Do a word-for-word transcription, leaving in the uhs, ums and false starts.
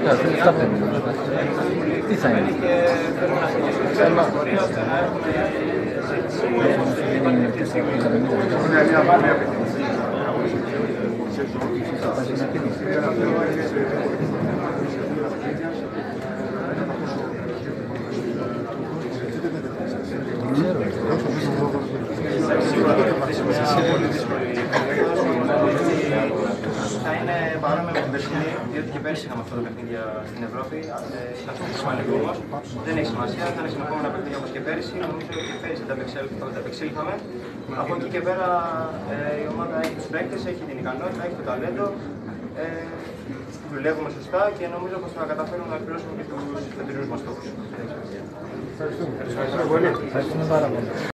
Τι θα είναι? Θα είναι παρόμοιο με την περσινή, διότι και πέρσι είχαμε αυτό το παιχνίδι στην Ευρώπη. Αυτό είναι σημαντικό όμως. Δεν έχει σημασία, θα είναι συνεχόμενα παιχνίδια όπως και πέρσι. Νομίζω ότι και πέρσι τα απεξήλθαμε. Από εκεί και πέρα η ομάδα έχει τους παίκτες, έχει την ικανότητα, έχει το ταλέντο. Δουλεύουμε σωστά και νομίζω πως θα καταφέρουμε να εκπληρώσουμε και τους φετινούς μας στόχους. Ευχαριστούμε. Ευχαριστούμε πολύ.